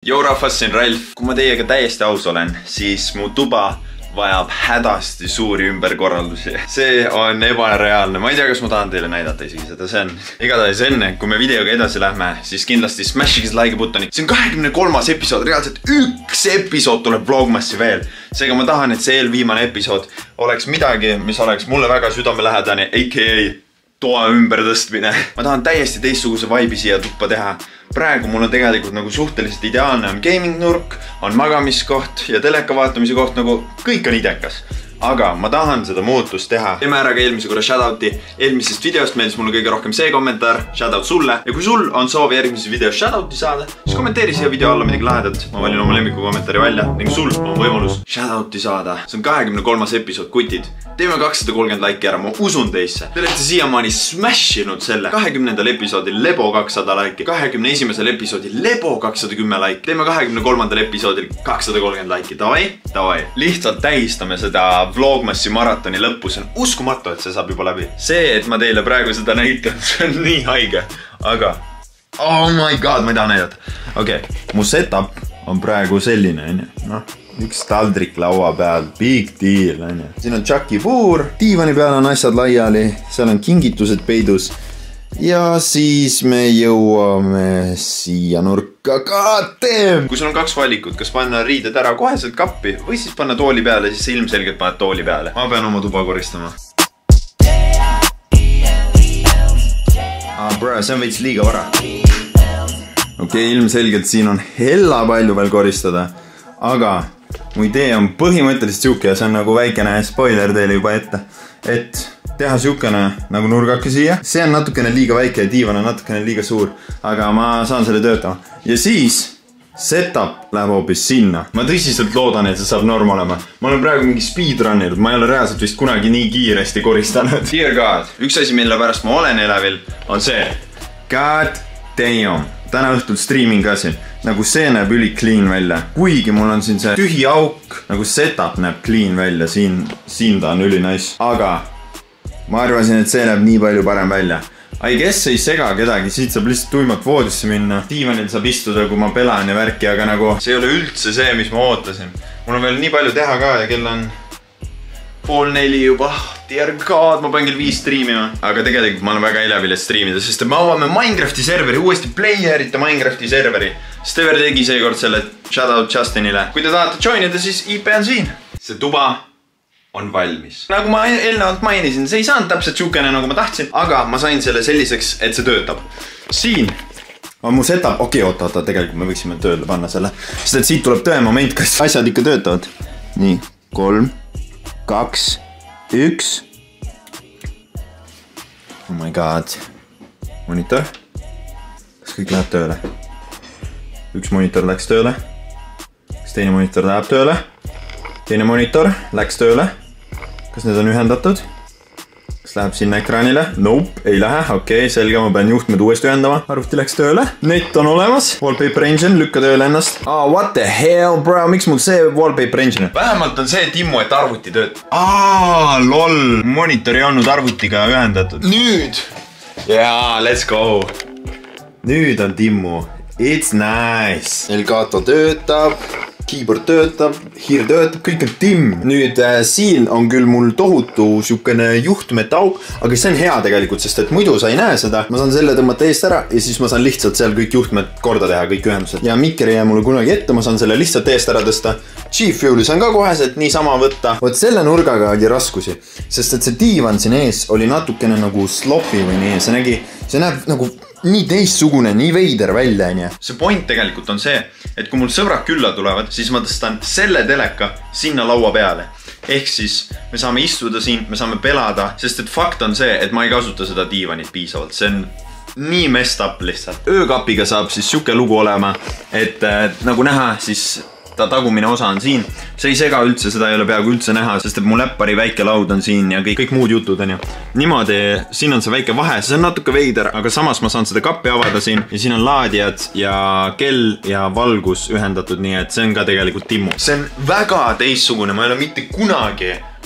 Joo rahvas, siin Ralf. Kui ma teiega täiesti aus olen, siis mu tuba vajab hädasti suuri ümberkorraldusi. See on ebareaalne. Ma ei tea, kas ma tahan teile näidata isegi seda. See on igatahes enne, kui me videoga edasi lähme, siis kindlasti smashige like buttoni. See on 23. episood. Reaalselt üks episood tuleb Vlogmassi veel. Seega ma tahan, et see eelviimane episood oleks midagi, mis oleks mulle väga südamelähedane, a.k.a. toa ümbertõstmine. Ma tahan täiesti teistsuguse vibe'i siia tuppa teha. Praegu mul on tegelikult nagu suhteliselt ideaalne on gaming nurk, on magamiskoht ja teleka vaatamise koht, nagu kõik on idekas. Aga ma tahan seda muutust teha. Teeme ära ka eelmise korra shoutouti. Eelmisest videost meeldis mulle kõige rohkem see kommentaar. Shoutout sulle. Ja kui sul on soovi järgmises videos shoutouti saada, siis kommenteeri siia video alla midagi lahedat. Ma valin oma lemmiku kommentaari välja ning sul on võimalus shoutouti saada. See on 23. episood, kutid. Teeme 230 laiki ära, ma usun teisse. Te olete siiamaani smashinud selle 20. episoodil Lebo 200 laiki, 21. episoodil Lebo 210 laiki. Teeme 23. episoodil 230 laiki. Davai. Lihtsalt tähistame seda Vlogmassi maratoni lõppu. See on uskumatu, et see saab juba läbi. See, et ma teile praegu seda näitan, see on nii haige. Aga, oh my god, ma ei taha näidata. Okei, mu setup on praegu selline, üks taldrik laua peal, big deal, Siin on Chucky puur, diivani peal on asjad laiali, seal on kingitused peidus. Ja siis me jõuame siia nurka. Kui sul on kaks valikut, kas panna riided ära koheselt kappi või siis panna tooli peale, siis ilmselgelt paned tooli peale. Ma pean oma tuba koristama. Bro, see on veits liiga vara. Okei, ilmselgelt siin on hella palju veel koristada. Aga mu idee on põhimõtteliselt siuke ja see on nagu väikene spoiler teile juba ette. Et teha siukene nagu nurgake siia. See on natukene liiga väike ja diivan on natukene liiga suur. Aga ma saan selle töötama. Ja siis setup läheb hoopis sinna. Ma tõsiselt loodan, et see saab norm olema. Ma olen praegu mingi speedrunninud. Ma ei ole reaalselt vist kunagi nii kiiresti koristanud. Dear God, üks asi, mille pärast ma olen elevil, on see. God damn. Täna õhtul streaming ka siin. Nagu see näeb üli clean välja. Kuigi mul on siin see tühi auk. Nagu setup näeb clean välja. Siin ta on üli nice. Aga ma arvasin, et see näeb nii palju parem välja. I guess ei sega kedagi. Siit saab lihtsalt tuimalt voodisse minna. Diivanil saab istuda, kui ma pelan ja värki. Aga nagu see ei ole üldse see, mis ma ootasin. Mul on veel nii palju teha ka ja kell on 3:30 juba. Dear God, ma pean kell 5 streamima. Aga tegelikult ma olen väga elevil, et streamida, sest me avame Minecrafti serveri, uuesti playerite Minecrafti serveri. Stever tegi seekord selle shoutout Justinile. Kui te tahate joinida, siis IP on siin. See tuba on valmis. Nagu ma eelnevalt mainisin, see ei saanud täpselt siukene, nagu ma tahtsin, aga ma sain selle selliseks, et see töötab. Siin on mu setup. Okei, oota, tegelikult me võiksime tööle panna selle. Sest et siit tuleb tõe moment, kas asjad ikka töötavad. Nii, 3, 2, 1. Oh my god. Monitor. Kas kõik läheb tööle? Üks monitor läks tööle. Kas teine monitor läheb tööle? Teine monitor läks tööle. Kas need on ühendatud? Kas läheb sinna ekraanile? Nope, ei lähe. Okei, selge, ma pean juhtmed uuesti ühendama. Arvuti läks tööle. Net on olemas. Wallpaper engine, lükka tööle ennast. What the hell, bro? Miks mul see wallpaper engine? Vähemalt on see timmu, et arvuti tööd. Lol. Monitor ei olnud arvutiga ühendatud. Nüüd. Jaa, let's go. Nüüd on timmu. It's nice. Elgato töötab. Keyboard töötab, hiir töötab, kõik on timm. Nüüd siin on küll mul tohutu siukene juhtmete auk, aga see on hea tegelikult, sest et muidu sa ei näe seda. Ma saan selle tõmmata eest ära ja siis ma saan lihtsalt seal kõik juhtmed korda teha, kõik ühendused. Ja mikker ei jää mulle kunagi ette, ma saan selle lihtsalt eest ära tõsta. G-Fueli saan ka koheselt niisama võtta. Võt selle nurgaga oli raskusi, sest et see diivan siin ees oli natukene nagu sloppy või nii. See näeb nagu nii teistsugune, nii veider välja, on. See point tegelikult on see, et kui mul sõbrad külla tulevad, siis ma tõstan selle teleka sinna laua peale. Ehk siis me saame istuda siin, me saame pelada, sest et fakt on see, et ma ei kasuta seda diivanit piisavalt. See on nii messed up lihtsalt. Öökapiga saab siis siuke lugu olema, et nagu näha, siis ta tagumine osa on siin. See ei sega üldse, seda ei ole peaaegu üldse näha, sest et mu läppari väike laud on siin ja kõik muud jutud on. Niimoodi, siin on see väike vahe, see on natuke veider, aga samas ma saan seda kappi avada siin ja siin on laadijad ja kell ja valgus ühendatud, nii et see on ka tegelikult timmu. See on väga teistsugune, ma ei ole mitte kunagi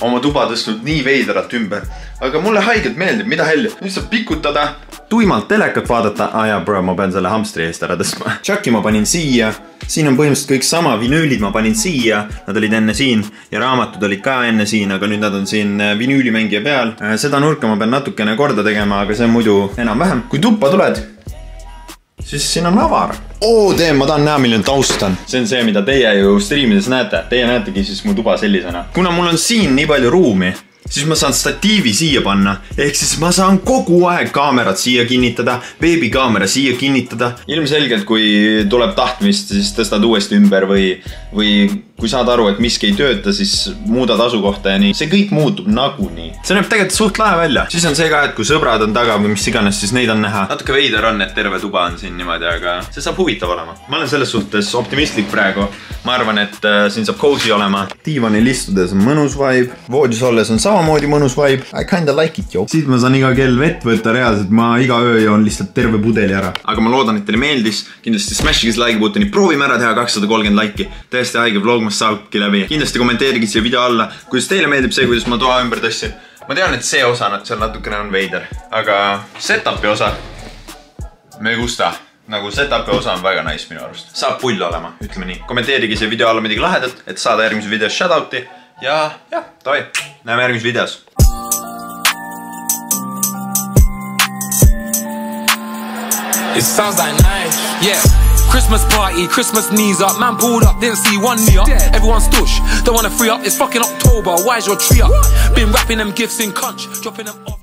oma tuba tõstnud nii veidralt ümber. Aga mulle haigelt meeldib, mida helli. Nüüd saab pikutada, tuimalt telekat vaadata. Jaa, bro, ma pean selle hamstri eest ära tõstma. Chucky ma panin siia. Siin on põhimõtteliselt kõik sama. Vinüülid ma panin siia. Nad olid enne siin ja raamatud olid ka enne siin, aga nüüd nad on siin vinüülimängija peal. Seda nurka ma pean natukene korda tegema, aga see on muidu enam-vähem. Kui tuppa tuled, siis siin on avar. Ma tahan näha, milline taust on. See on see, mida teie ju streamides näete. Teie näetegi siis mu tuba sellisena. Kuna mul on siin nii palju ruumi, siis ma saan statiivi siia panna. Ehk siis ma saan kogu aeg kaamerat siia kinnitada, veebikaamera siia kinnitada. Ilmselgelt, kui tuleb tahtmist, siis tõstad uuesti ümber või kui saad aru, et miski ei tööta, siis muudad asukohta ja nii. See kõik muutub nagunii. See näeb tegelikult suht lahe välja. Siis on see ka, et kui sõbrad on taga või mis iganes, siis neid on näha. Natuke veider on, et terve tuba on siin niimoodi, aga see saab huvitav olema. Ma olen selles suhtes optimistlik praegu. Ma arvan, et siin saab cozy olema. Diivanil istudes on mõnus vibe. Voodis olles on samamoodi mõnus vibe. I kinda like it, jo. Siit ma saan iga kell vett võtta reaalselt. Ma iga öö joon lihtsalt terve pudeli ära. Aga ma loodan, et teile meeldis. Kindlasti smashige see like butoni. Proovime ära teha 230 like'i. Tõesti haige vlogmas saabki läbi. Kindlasti kommenteerige siia video alla, kuidas teile meeldib see, kuidas ma toa ümber tõstsin. Ma tean, et see osa seal natukene on veider, aga setupi osa me gusta. Nagu setupi osa on väga nice minu arust. Saab pull olema, ütleme nii. Kommenteerige siia video alla midagi lahedalt, et saada järgmises videos shoutouti. Ja, toi. Näeme järgmises videos. It sounds like nice, yeah. Christmas party, Christmas knees up. Man pulled up, didn't see one knee up. Everyone's stush, don't wanna free up. It's fucking October, why is your tree up? Been wrapping them gifts in conch, dropping them off.